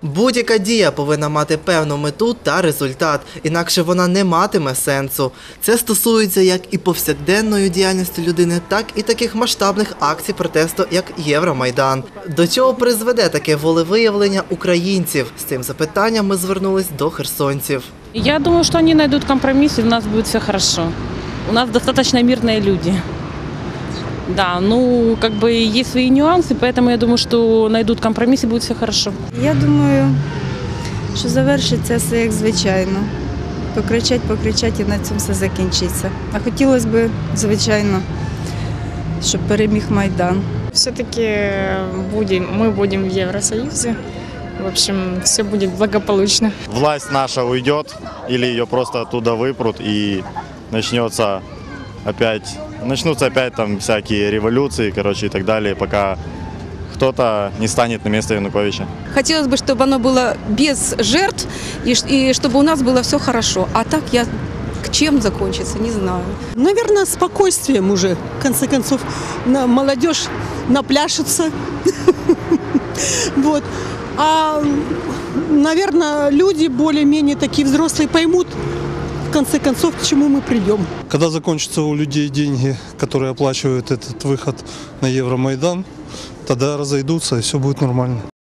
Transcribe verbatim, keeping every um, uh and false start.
Будь-яка дія повинна мати певну мету та результат, інакше вона не матиме сенсу. Це стосується як і повсякденної діяльності людини, так і таких масштабних акцій протесту, як Євромайдан. До чого призведе таке волевиявлення українців? З цим запитанням ми звернулись до херсонців. Я думаю, что они найдут компромисс, и у нас будет все хорошо. У нас достаточно мирные люди. Да, ну, как бы есть свои нюансы, поэтому я думаю, что найдут компромисс и будет все хорошо. Я думаю, що завершиться все як звичайно. Покричать, покричать і на цьому все закінчиться. А хотілося б, звичайно, щоб переміг Майдан. Все-таки будем, мы будем в Евросоюзе. В общем, все будет благополучно. Власть наша уйдет или ее просто оттуда выпрут и начнется опять, начнутся опять там всякие революции, короче, и так далее, пока кто-то не станет на место Януковича. Хотелось бы, чтобы оно было без жертв и, и чтобы у нас было все хорошо. А так я к чем закончится, не знаю. Наверное, спокойствием уже, в конце концов, на молодежь напляшется. Вот. А, наверное, люди более-менее такие взрослые поймут, в конце концов, к чему мы придем. Когда закончатся у людей деньги, которые оплачивают этот выход на Евромайдан, тогда разойдутся, и все будет нормально.